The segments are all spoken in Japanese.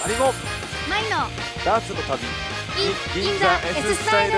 マリモマイのダーツの旅銀座 S スタイル。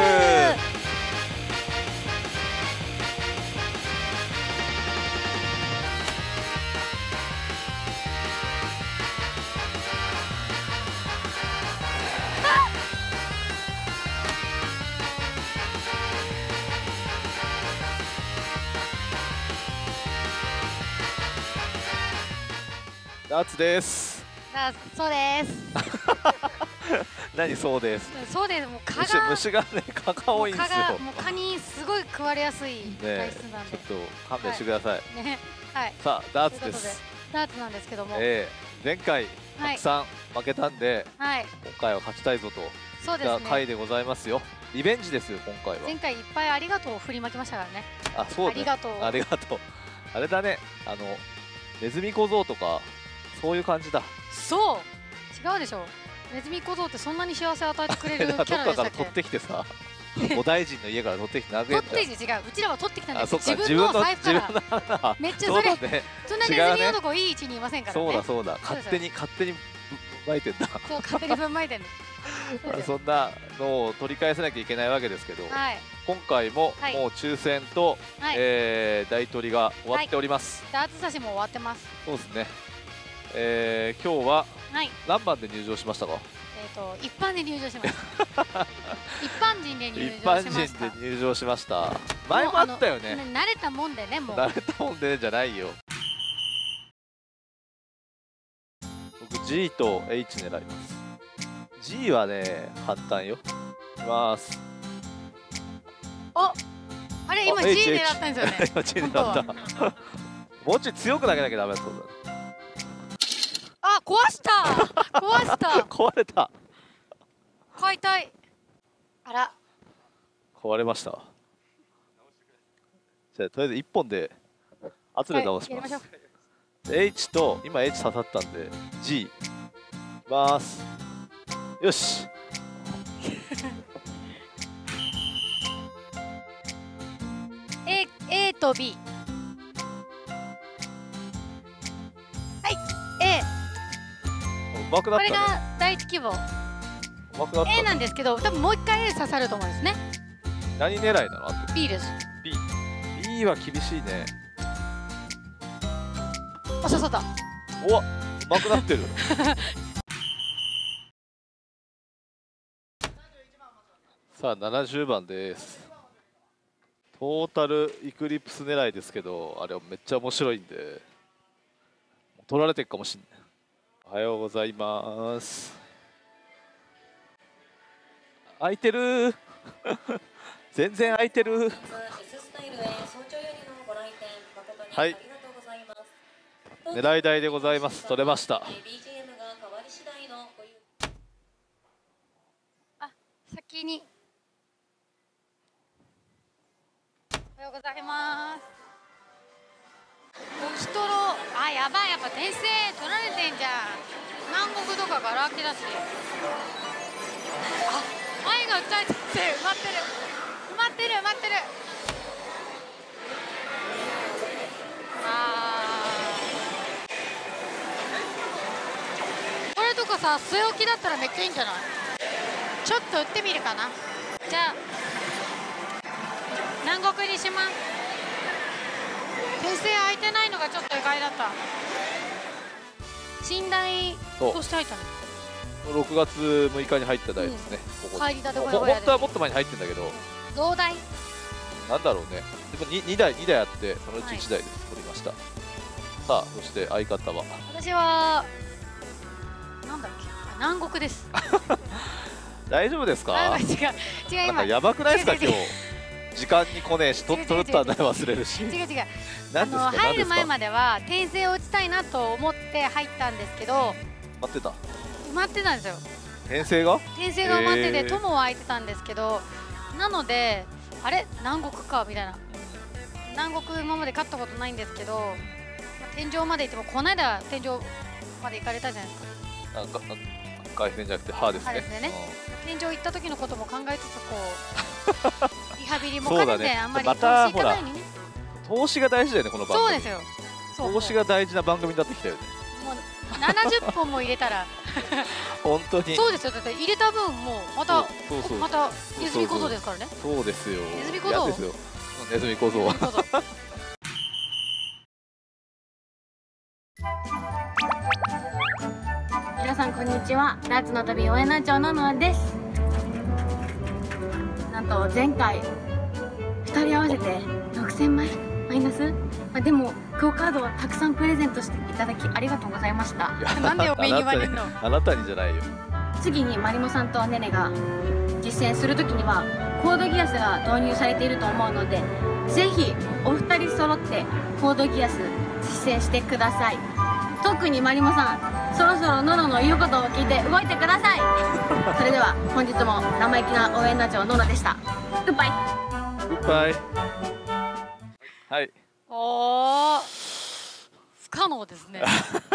ダーツです。 そうです。 何そうです。 そうです。もう蚊が虫がね蚊が多いんですよ。 もう蚊にすごい食われやすい体質なんで。 ちょっと勘弁してください。 ね、はい。 さあダーツです。 ダーツなんですけども、 前回たくさん負けたんで、今回は勝ちたいぞといった回でございますよ。リベンジですよ今回は。 前回いっぱいありがとうを振りまきましたからね。 あ、そうね。ありがとう。ありがとう。あれだね。ネズミ小僧とかそういう感じだ。 そう。違うでしょ。ネズミ小僧ってそんなに幸せ与えてくれるキャラでしたっけ？ どっかから取ってきてさ、お大臣の家から取ってきて投げんだ。 取ってきて違う。うちらは取ってきたんです。 自分の財布から。めっちゃそれ。そんなネズミ男いい位置にいませんからね。 そうだそうだ。勝手にまいてんだ。 そう勝手にぶんまいてんの。 そんなのを取り返さなきゃいけないわけですけど、今回ももう抽選と大取りが終わっております。 ダーツ差しも終わってます。 そうですね。今日は何番で入場しましたか？ 一般で入場しました。一般人で入場しました。 一般人で入場しました。前もあったよね。 慣れたもんでね、もう。 慣れたもんでじゃないよ。僕 G と H 狙います。G はね簡単よ。いきます。 あれ今 G 狙ったんですよね。 今 G 狙った。もうちょい強く投げなきゃダメだそうだ。 あ、壊した壊した壊れた。 解体。あら壊れました。じゃあとりあえず1本で後で直します。H と今 H 刺さったんで G いきます。よし A と B。 はい A。 うまくなったね。 これが第一希望。 うまくなったね。 A なんですけど、多分もう一回 A 刺さると思うんですね。 何狙いなの？あと B です。 B は厳しいね。 あ、刺さった。 おわ、うまくなってる。さあ70番です。トータルイクリプス狙いですけど、あれはめっちゃ面白いんで取られてるかもしれない。おはようございます。空いてる全然空いてる。はい、狙い台でございます。取れました。 あ、先におはようございます。ボキトロ、あ、やばい、やっぱ転生取られてんじゃん。南国とかガラ空きだし。あ、前が打たれてて埋まってる埋まってる埋まってる。これとかさ、据え置きだったらめっちゃいいんじゃない？ちょっと打ってみるかな。じゃあ南国にします。転生空いてないのがちょっと意外だった。寝台として入ったの 6月6日に入った台ですね。 帰りたて本当はもっと前に入ってんだけど、 増台なんだろうね。でも 2台あってそのうち1台で取りました。さあそして相方は、 私はなんだっけ、南国です。 大丈夫ですか？ 違う今やばくないですか今日。時間に来ねえし取ったんだよ、忘れるし。 違う入る前までは転生を打ちたいなと思って入ったんですけど、埋まってたんですよ。転生が埋まってて友は空いてたんですけど、なのであれ南国かみたいな。南国今まで勝ったことないんですけど、天井まで行ってもこの間天井まで行かれたじゃないですか。 回線じゃなくて歯ですね。 天井行った時のことも考えつつこうリハビリも兼ねてあんまり投資行かないようにね。 投資が大事だよねこの番組。 そうですよ。 投資が大事な番組になってきたよね。 もう70本も入れたら本当にそうですよ。だって入れた分もまたネズミ小僧ですからね。 そうですよ。 ネズミ小僧ですよ。ネズミ小僧。 皆さんこんにちは。ダーツの旅応援団長ののです。なんと前回2人合わせて6000枚マイナス、でもクオカードをたくさんプレゼントしていただきありがとうございました。 なんで上に言われるの？ あなたにじゃないよ。 次にマリモさんとネネが実践するときにはコードギアスが導入されていると思うので、ぜひお二人揃ってコードギアス実践してください。特にマリモさん、そろそろノノの言うことを聞いて動いてください。それでは本日も生意気な応援団長ノノでした。グッバイ。 グッバイ。はい。 おお、不可能ですね。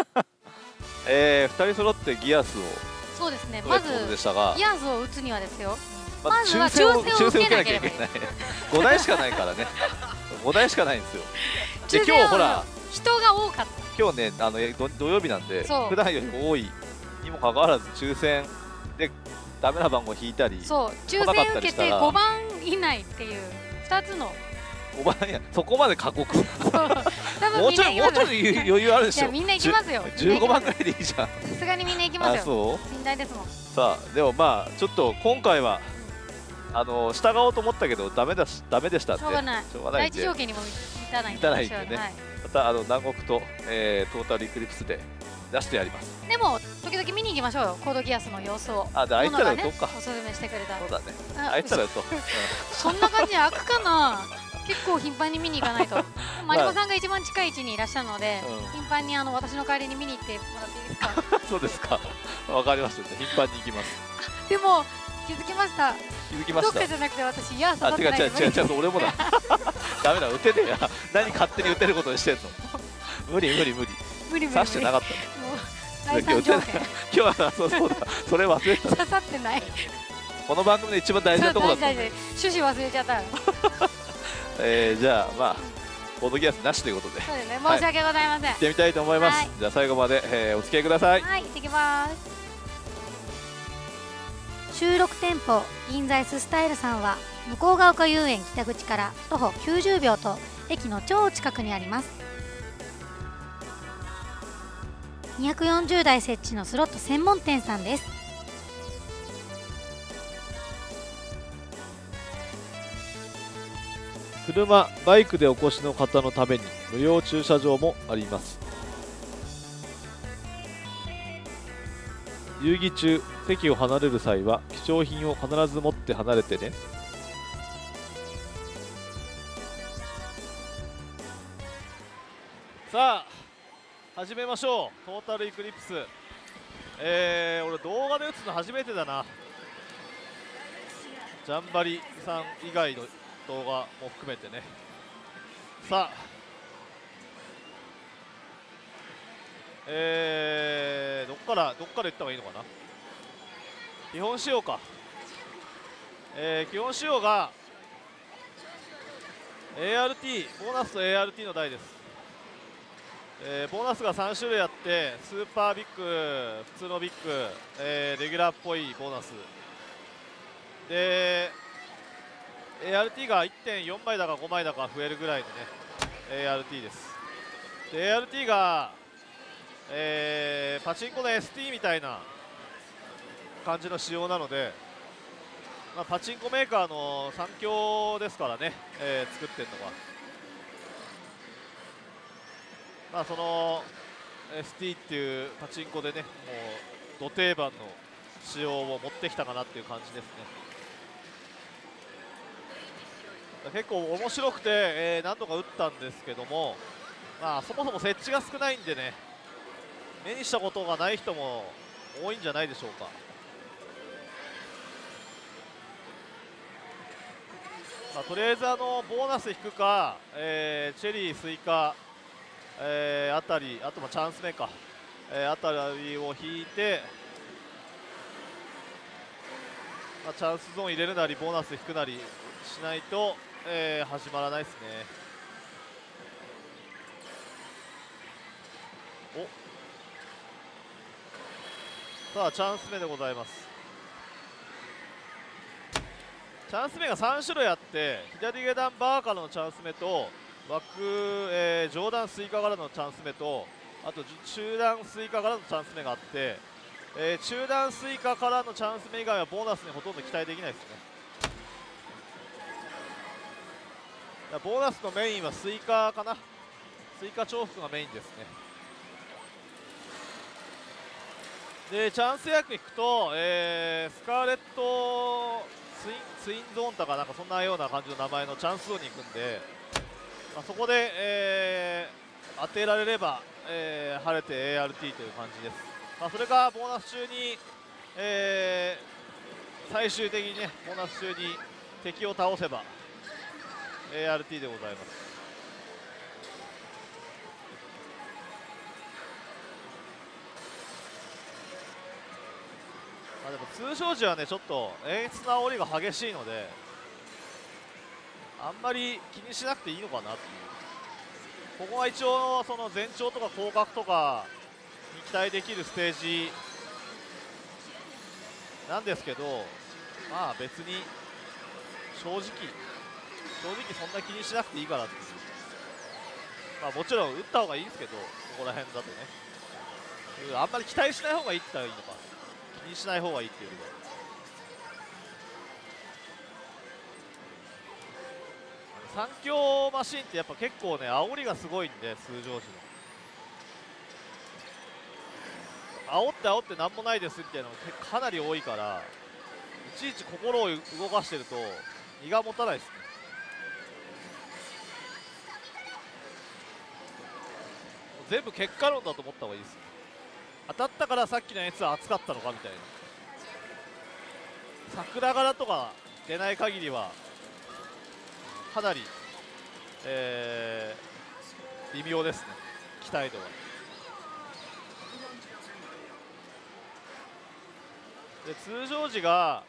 2人揃ってギアスを。 そうですね。まずギアスを打つにはですよ。まずは抽選を受けなければいけない。 5台しかないからね。5台しかないんですよ。で今日ほら人が多かった。 今日ね土曜日なんで普段より多いにもかかわらず抽選でダメな番号引いたり、 そう抽選受けて5番以内っていう2つの。 5番やそこまで過酷。もうちょい余裕あるでしょ。 みんな行きますよ。 15番ぐらいでいいじゃん。さすがにみんな行きますよ。 そう信頼ですもん。 さあでもまあちょっと今回は従おうと思ったけどダメでしたって。しょうがない。 第一条件にも満たないんでね。また南国とトータルイクリプスで出してやります。 でも時々見に行きましょうよ、コードギアスの様子を。 あ、であいつら打とうか。 おすすめしてくれた。 そうだね。あいつら打とう。 そんな感じで開くかな。結構頻繁に見に行かないと。マリモさんが一番近い位置にいらっしゃるので、頻繁に私の代わりに見に行ってもらっていいですか。 そうですか。わかりました。頻繁に行きます。 でも気づきました。 気づきました。 どっかじゃなくて私いや刺さってない。 違う俺もだ。ダメだ、打てねえや。何勝手に打てることにしてんの。無理。刺してなかった。 第三条件。 今日はそうだ。それ忘れた。 刺さってない。 この番組で一番大事なところだった。 趣旨忘れちゃったよ。 じゃあまあコードギアスなしということで。 そうですね。申し訳ございません。 行ってみたいと思います。じゃあ最後までお付き合いください。 はい、行ってきます。収録店舗銀座 Sスタイルさんは向ヶ丘遊園北口から徒歩90秒と駅の超近くにあります。240台設置のスロット専門店さんです。 車、バイクでお越しの方のために無料駐車場もあります。遊戯中、席を離れる際は貴重品を必ず持って離れてね。さあ始めましょう。トータルイクリプス。俺動画で打つの初めてだな。ジャンバリさん以外の動画も含めてね。さあどっから言った方がいいのかな。基本仕様か。基本仕様が ART ボーナスと ART の台です。ボーナスが3種類あって、スーパービッグ、普通のビッグ、レギュラーっぽいボーナスで ART が 1.4 枚だか5枚だか増えるぐらいのね ART です。で ART が、パチンコの ST みたいな感じの仕様なので、パチンコメーカーの三強ですからね、作ってるのが。その ST っていうパチンコでね、もうど定番の仕様を持ってきたかなっていう感じですね。結構面白くて、何度か打ったんですけども、そもそも設置が少ないんでね、目にしたことがない人も多いんじゃないでしょうか。とりあえずボーナス引くか、チェリー、スイカあたり、あとチャンス目か、あたりを引いて、チャンスゾーン入れるなりボーナス引くなりしないと、始まらないですね。 さあチャンス目でございます。チャンス目が3種類あって、左下段バーからのチャンス目とバック、上段スイカからのチャンス目と、あと中段スイカからのチャンス目があって、中段スイカからのチャンス目以外はボーナスにほとんど期待できないですね。ボーナスのメインはスイカかな。スイカ重複がメインですね。でチャンス役いくと、スカーレットツインゾーンタかなんかそんなような感じの名前のチャンスゾーンに行くんで、そこで、当てられれば、晴れて ART という感じです。それがボーナス中に、最終的にねボーナス中に敵を倒せば ART でございます。でも通常時はねちょっと演出の煽りが激しいので、あんまり気にしなくていいのかなっていう。ここは一応その前兆とか広角とかに期待できるステージなんですけど、まあ別に正直そんな気にしなくていいかなっていう。もちろん打った方がいいんですけど、ここら辺だとねあんまり期待しない方がいいって言ったらいいのか、気にしない方がいいっていうよりは。三強マシンってやっぱ結構ね煽りがすごいんで、通常時の煽ってなんもないですみたいなのがかなり多いから、いちいち心を動かしてると胃が持たないですね。全部結果論だと思った方がいいです。当たったからさっきのやつは熱かったのかみたいな。桜柄とか出ない限りはかなり、微妙ですね、期待度は。で通常時が、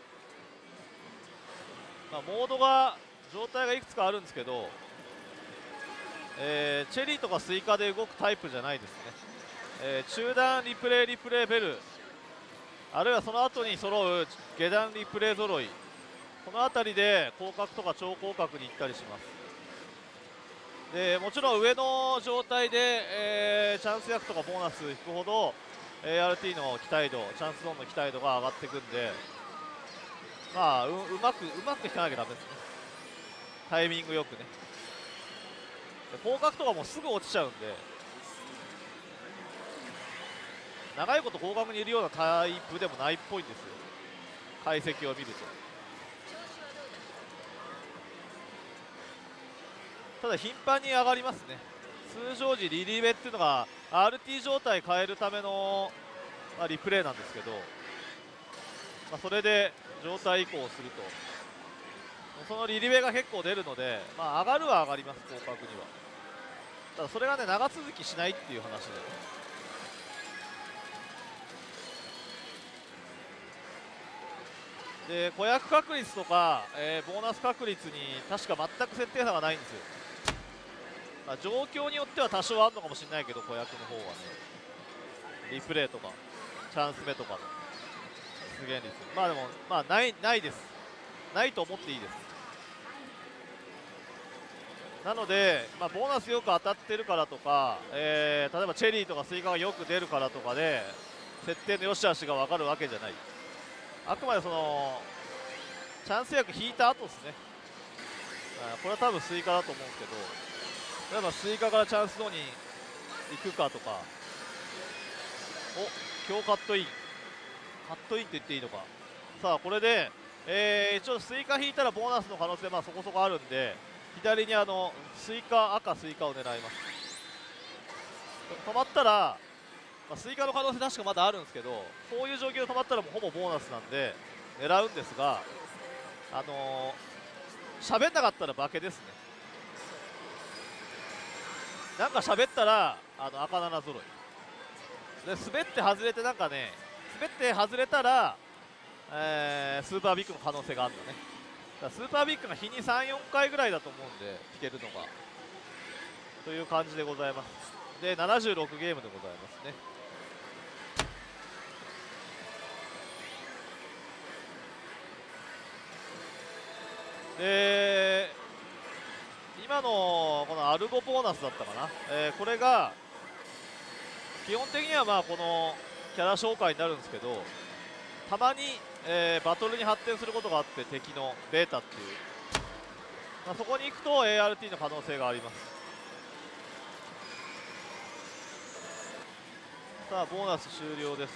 モードが状態がいくつかあるんですけど、チェリーとかスイカで動くタイプじゃないですね。中段リプレイベル、あるいはその後に揃う下段リプレイ揃い、この辺りで広角とか超広角に行ったりします。でもちろん上の状態で、チャンス役とかボーナス引くほど ART の期待度、チャンスゾーンの期待度が上がっていくんで、うまく引かなきゃダメですね。タイミングよくね。広角とかもすぐ落ちちゃうんで、長いこと広角にいるようなタイプでもないっぽいんですよ、解析を見ると。ただ頻繁に上がりますね。通常時リリーベっていうのが RT 状態変えるための、リプレイなんですけど、それで状態移行をするとそのリリベが結構出るので、上がるは上がります、広角には。ただそれがね長続きしないっていう話で、子役確率とか、ボーナス確率に確か全く設定差がないんですよ。状況によっては多少あるのかもしれないけど、子役の方はね、リプレイとかチャンス目とかの出現率、でもないです。ないと思っていいです。なので、ボーナスよく当たってるからとか、例えばチェリーとかスイカがよく出るからとかで設定の良し悪しが分かるわけじゃない。あくまでそのチャンス役引いた後ですね。これは多分スイカだと思うんですけど、例えばスイカからチャンスゾーンに行くかとか、今日カットインって言っていいのか。さあこれで、一応スイカ引いたらボーナスの可能性そこそこあるんで、左にスイカを狙います。止まったら、スイカの可能性確かまだあるんですけど、こういう状況で止まったらもうほぼボーナスなんで狙うんですが、喋んなかったら負けですね。なんか喋ったら赤7揃いで、滑って外れて滑って外れたら、スーパービッグの可能性があるんだね。だからスーパービッグが日に 3,4 回ぐらいだと思うんで引けるのがという感じでございます。で76ゲームでございますね。 で今のこのアルゴボーナスだったかな、これが基本的にはまあこのキャラ紹介になるんですけど、たまに、バトルに発展することがあって、敵のベータっていう、まあ、そこに行くと ART の可能性があります。さあボーナス終了です。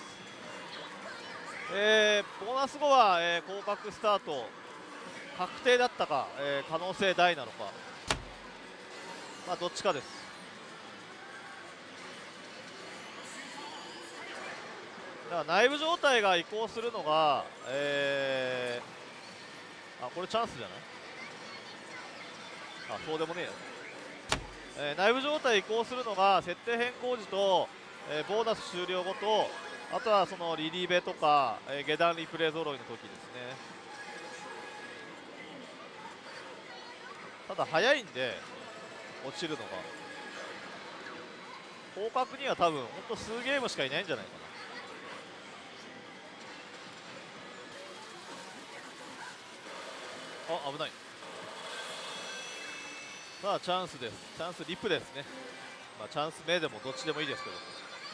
ボーナス後は、降格スタート確定だったか、可能性大なのか、まあどっちかです。だから内部状態が移行するのが、あ、これチャンスじゃない？あ、そうでもねえよ。内部状態移行するのが設定変更時と、ボーナス終了後と、あとはそのリリーベとか、下段リプレイ揃いの時ですね。ただ早いんで落ちるのが、降格には多分ほんと数ゲームしかいないんじゃないかな。あ、危ない。さあチャンスです。チャンスリプですね。まあ、チャンス目でもどっちでもいいですけど、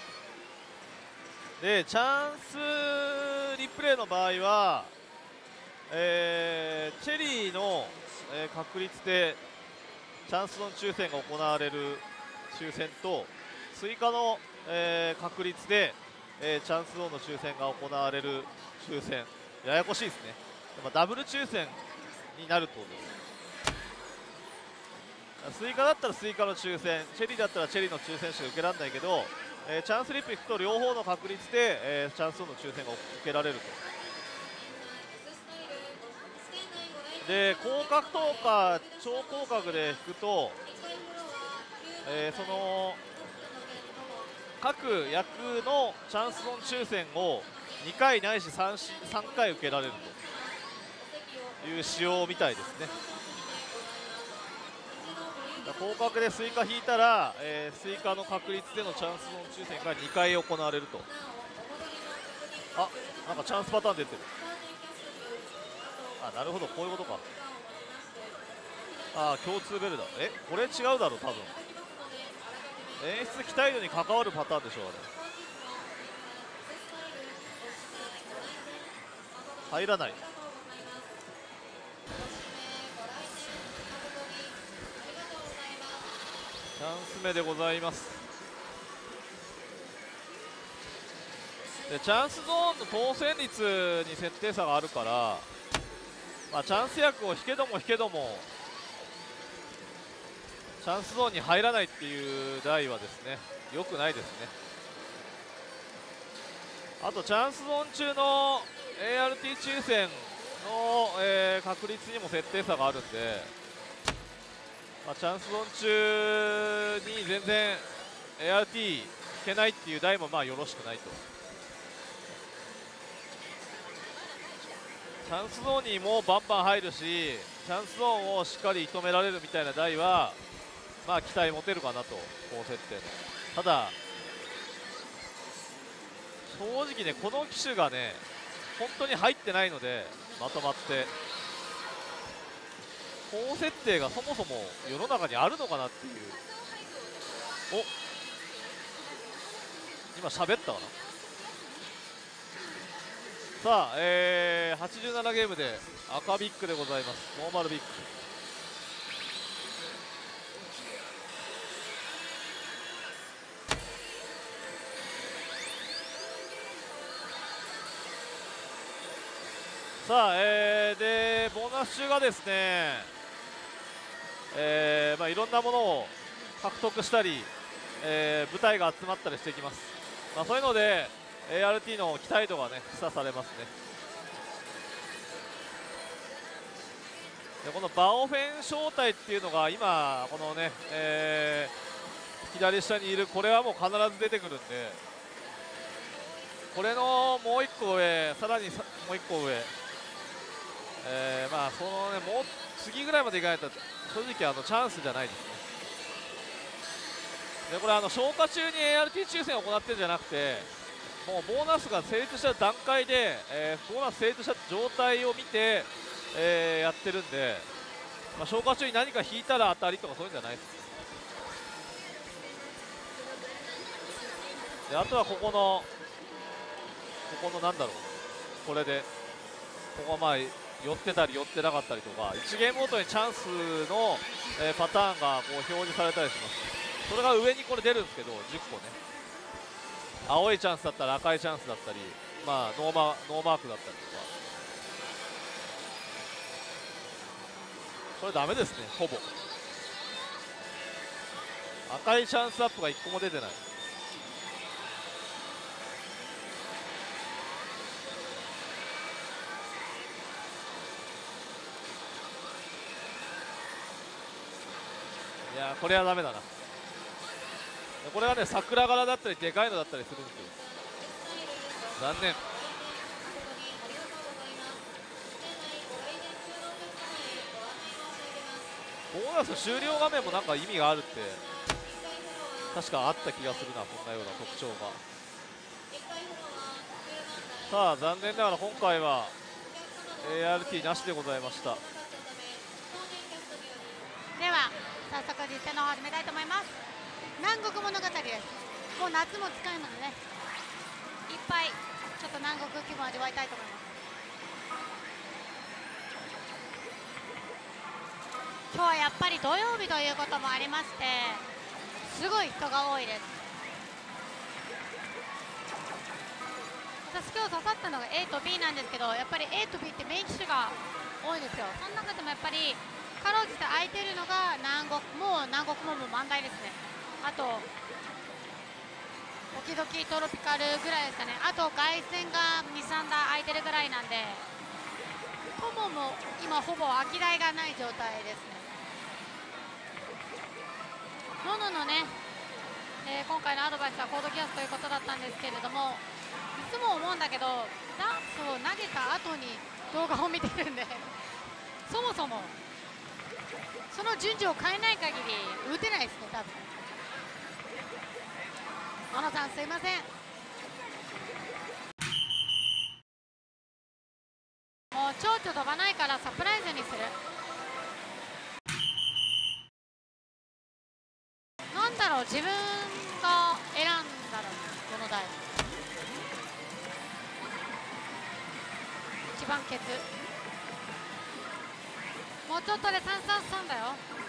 でチャンスリプレイの場合は、チェリーの、確率でチャンスの抽選が行われる抽選と、追加の、確率で、チャンスゾーンの抽選が行われる抽選、ややこしいですね。ダブル抽選になるってことです。追加だったら追加の抽選、チェリーだったらチェリーの抽選しか受けられないけど、チャンスリップ行くと両方の確率で、チャンスゾーンの抽選が受けられると。で降格とか超降格で引くと、その各役のチャンスゾーン抽選を2回ないし 3回受けられるという仕様みたいですね。降格で追加引いたら、追加の確率でのチャンスゾーン抽選が2回行われると。あ、なんかチャンスパターン出てる。あ、なるほど、こういうことか。あ、共通ベルだ。これ違うだろう、多分。演出期待度に関わるパターンでしょう、あれ。入らない。チャンス目でございます。でチャンスゾーンの当選率に設定差があるから、まあ、チャンス役を引けどもチャンスゾーンに入らないっていう台はですね、良くないですね。あとチャンスゾーン中の ART 抽選の、確率にも設定差があるんで、まあ、チャンスゾーン中に全然 ART 引けないっていう台もまあよろしくないと。チャンスゾーンにもバンバン入るし、チャンスゾーンをしっかり射止められるみたいな台はまあ期待持てるかなと、高設定の。ただ正直ね、この機種がね本当に入ってないので、まとまって高設定がそもそも世の中にあるのかなっていう。お、今喋ったかな。さあ、87ゲームで赤ビッグでございます。ノーマルビッグ。さあ、でボーナス中がですね、まあ、いろんなものを獲得したり、部隊が集まったりしてきます。まあ、そういうので ART の期待度がね示唆されますね。でこのバオフェン正体っていうのが今このね、左下にいるこれはもう必ず出てくるんで、これのもう1個上、さらにもう1個上、まあそのねもう次ぐらいまでいかないと正直チャンスじゃないですね。でこれ消化中に ART 抽選を行ってるんじゃなくて、もうボーナスが成立した段階で、ボーナス成立した状態を見て、やってるんで、 まあ、消化中に何か引いたら当たりとかそういうんじゃないです。であとはここのなんだろう、これでここまあ寄ってたり寄ってなかったりとか、1ゲームごとにチャンスの、パターンがこう表示されたりします。それが上にこれ出るんですけど、10個ね、青いチャンスだったり赤いチャンスだったり、まあ、ノーマークだったりとか、これダメですね。ほぼ赤いチャンスアップが1個も出てない。いやこれはダメだな。これはね、桜柄だったりでかいのだったりするんですよ。残念。ボーナス終了画面もなんか意味があるって確かあった気がするな、こんなような特徴が。さあ残念ながら今回は ART なしでございました。 では早速実践の方を始めたいと思います。南国物語です。もう夏も近いのでね、いっぱいちょっと南国気分を味わいたいと思います。今日はやっぱり土曜日ということもありまして、すごい人が多いです。私今日刺さったのが A と B なんですけど、やっぱり A と B って名機種が多いんですよ。その中でもやっぱりかろうじて空いてるのが南国も満台ですね。あと時々トロピカルぐらいですかね。あと凱旋が 2,3 台空いてるぐらいなんで、友も今ほぼ空き台がない状態ですね。ノノのね、今回のアドバイスはコードギアスということだったんですけれども、いつも思うんだけどダンスを投げた後に動画を見てるんでそもそもその順序を変えない限り打てないですね、多分。小野さんすいません。もう蝶々飛ばないからサプライズにする。なんだろう、自分が選んだらこの台一番ケツ、もうちょっとで333だよ。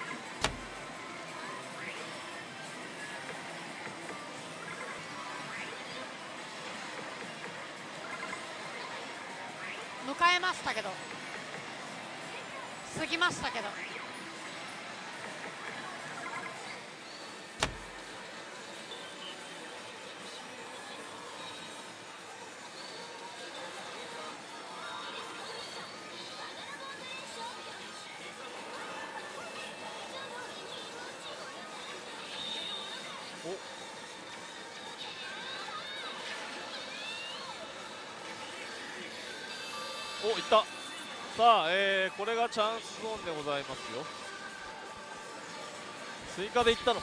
迎えましたけど、過ぎましたけど、 おいった。さあ、これがチャンスゾーンでございますよ。追加でいったのか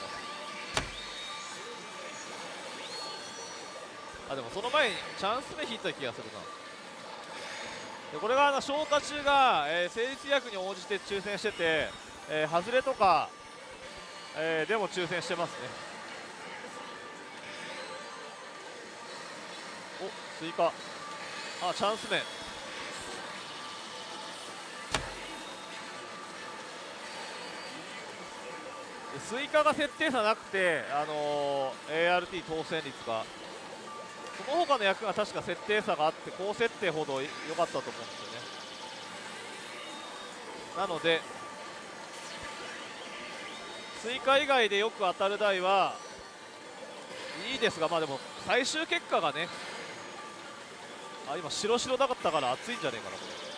な。あ、でもその前にチャンス目引いた気がするな。でこれが消化中が、成立薬に応じて抽選してて、外れとか、でも抽選してますね。お追加、あチャンス目。追加が設定差なくて、ART 当選率が、その他の役が確か設定差があって、高設定ほど良かったと思うんですよね。なので追加以外でよく当たる台はいいですが、まあでも最終結果がね、今白だったから熱いんじゃねえかなこれ。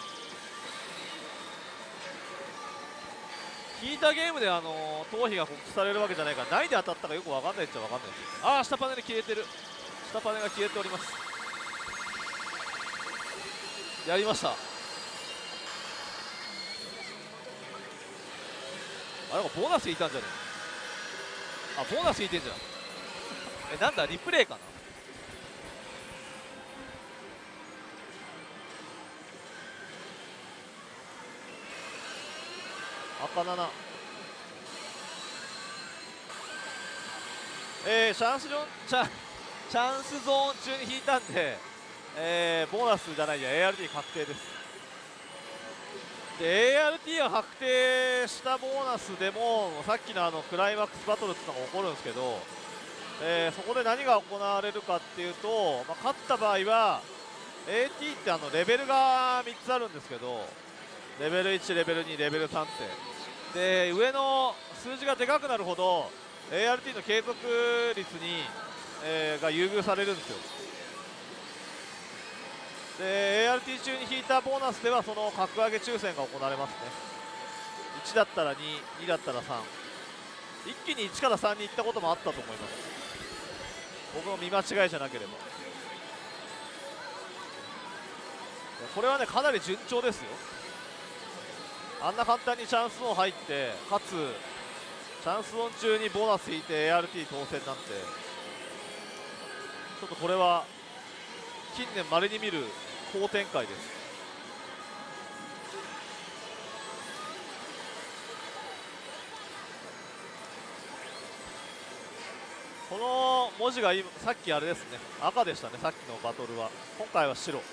引いたゲームで頭皮が告知されるわけじゃないから、何で当たったかよく分かんないっちゃ分かんないですよ。下パネル消えてる。下パネルが消えております。やりました。なんかボーナス引いたんじゃねえ。ボーナス引いてんじゃん。なんだリプレイかな。 赤7。チャンスゾーン中に引いたんで、ボーナスじゃないや ART 確定です。で ART が確定したボーナスでもさっきのクライマックスバトルっていうのが起こるんですけど、そこで何が行われるかっていうと、勝った場合は AT ってレベルが3つあるんですけど、レベル1、レベル2、レベル3って、で上の数字がでかくなるほど ART の継続率に、が優遇されるんですよ。で ART 中に引いたボーナスではその格上げ抽選が行われますね。1だったら2、2だったら3、一気に1から3に行ったこともあったと思います。僕の見間違いじゃなければ。これはねかなり順調ですよ。あんな簡単にチャンスゾーン入って、かつチャンスゾーン中にボーナス引いて ART 当選なんて、ちょっとこれは近年まれに見る好展開です。この文字が今さっきあれですね、赤でしたね、さっきのバトルは。今回は白。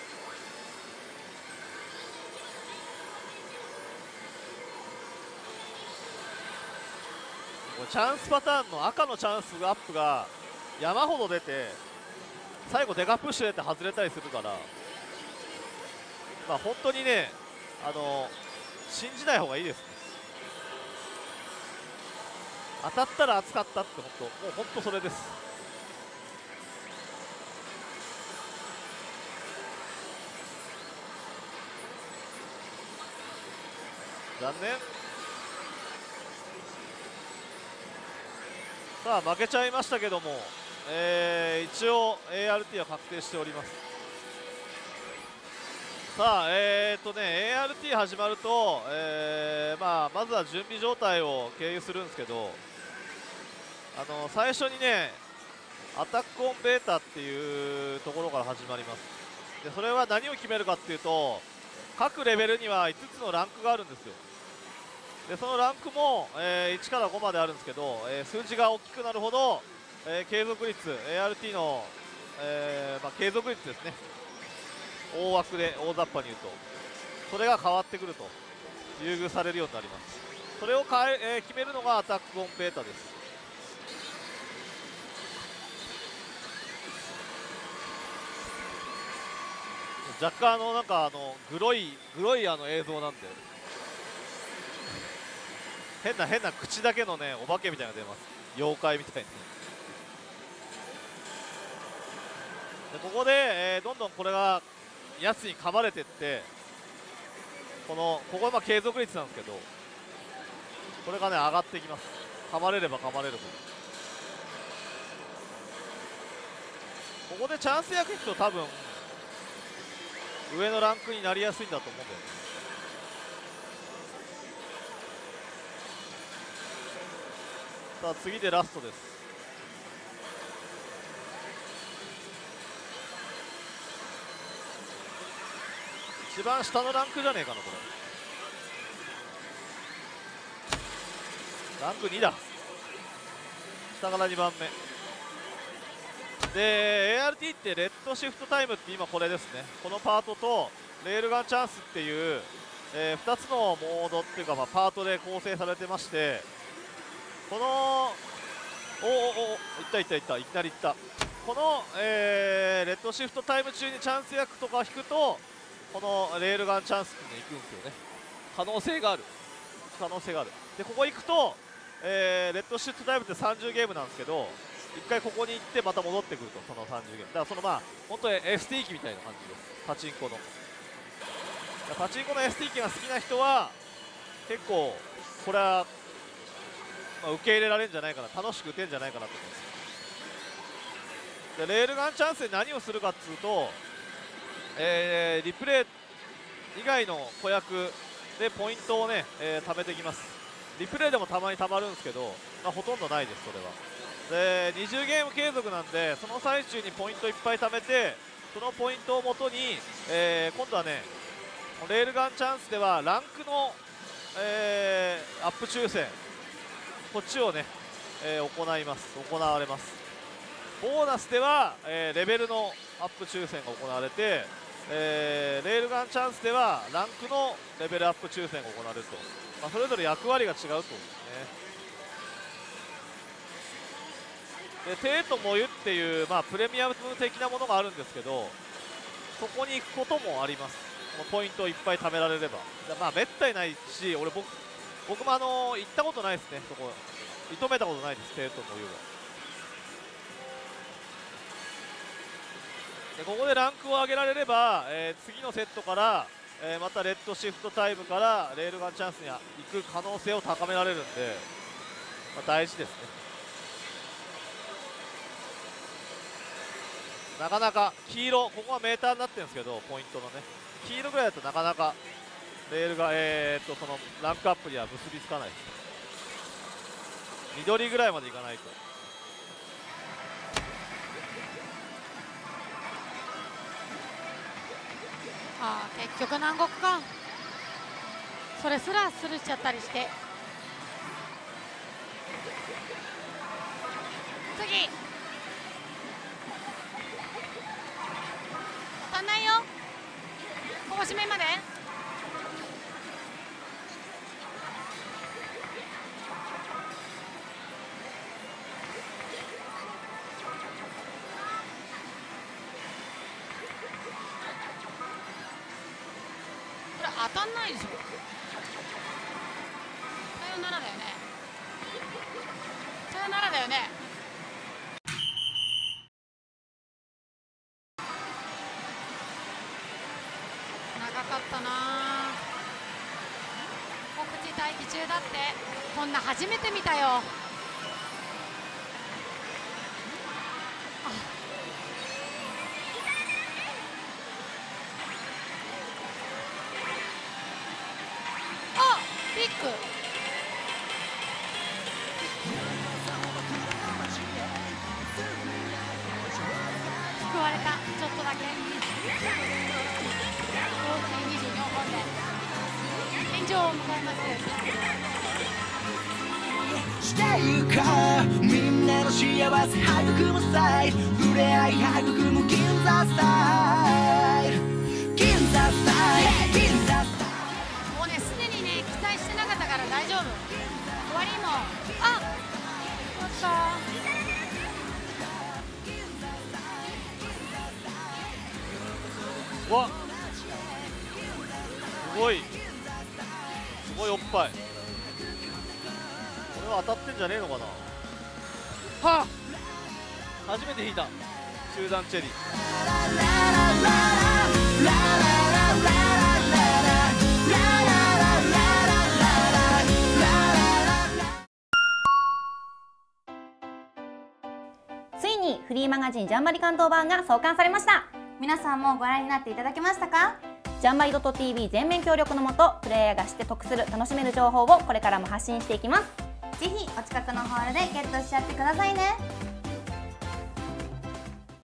チャンスパターンの赤のチャンスアップが山ほど出て、最後デカプッシュ出て外れたりするから、本当にね信じない方がいいですね。当たったら熱かったって、もう本当それです。残念。さあ負けちゃいましたけども、一応 ART は確定しております。さあART 始まると、まずは準備状態を経由するんですけど、最初にねアタックオンベータっていうところから始まります。でそれは何を決めるかっていうと、各レベルには5つのランクがあるんですよ。でそのランクも、1から5まであるんですけど、数字が大きくなるほど、継続率 ART の、継続率ですね、大枠で大雑把に言うとそれが変わってくると優遇されるようになります。それを決めるのがアタックオンベータです。若干なんかグロい映像なんで、変な口だけのねお化けみたいなのが出ます。妖怪みたいに。でここで、どんどんこれがやつに噛まれてって、ここは継続率なんですけど、これがね上がっていきます。噛まれれば噛まれるほど。ここでチャンス役いくと多分上のランクになりやすいんだと思うんだよね。さあ次でラストです。一番下のランクじゃねえかなこれ。ランク2だ。下から2番目で ART ってレッドシフトタイムって今これですね。このパートとレールガンチャンスっていう、2つのモードっていうか、パートで構成されてまして、このいったいきなりいった。この、レッドシフトタイム中にチャンス役とか引くと、このレールガンチャンスっていうのに行くんですよね。可能性がある。でここ行くと、レッドシフトタイムって30ゲームなんですけど、1回ここに行ってまた戻ってくると、その30ゲームだから本当に ST 機みたいな感じです。パチンコの ST 機が好きな人は結構これは受け入れられるんじゃないかな、楽しく打てるんじゃないかなと思います。でレールガンチャンスで何をするかっていうと、リプレイ以外の子役でポイントをね、貯めていきます。リプレイでもたまに貯まるんですけど、ほとんどないです。それはで20ゲーム継続なんで、その最中にポイントいっぱい貯めて、そのポイントをもとに、今度はねレールガンチャンスではランクの、 アップ抽選、こっちをね、行われます。ボーナスでは、レベルのアップ抽選が行われて、レールガンチャンスではランクのレベルアップ抽選が行われると、それぞれ役割が違うとですね。でテイとモユっていう、プレミアム的なものがあるんですけど、そこに行くこともあります。ポイントをいっぱい貯められれば。めったにないし、僕も行ったことないですね。そこ射止めたことないです、テイとモユは。でここでランクを上げられれば、次のセットから、またレッドシフトタイムからレールガンチャンスに行く可能性を高められるんで、大事ですね。なかなか黄色、ここはメーターになってるんですけど、ポイントのね、黄色ぐらいだとなかなかレールが、そのランクアップには結びつかないです。緑ぐらいまでいかないと。 結局南国か、それすらスルーしちゃったりして。次足んないよ、ここ締めまで。これ当たんないでしょ。さよならだよね。さよならだよね。長かったな。告知待機中だって。こんな初めて見たよ。ビッグ救われた、ちょっとだけ。合計24本で天井を迎えます。してゆかみんなの幸せ育む際、触れ合い育む銀座スタイル、銀座スタイル、銀座スタイル。もうね、すでにね、期待してなかったから大丈夫。終わりも、あっ、終わった。 わっ、すごいおっぱい。これは当たってんじゃねえのかな。はあ、初めて引いた集団チェリー。 ついにフリーマガジンジャンバリ関東版が創刊されました。皆さんもご覧になっていただけましたか？ジャンバリ .tv 全面協力のもと、プレイヤーが知って得する楽しめる情報をこれからも発信していきます。ぜひお近くのホールでゲットしちゃってくださいね。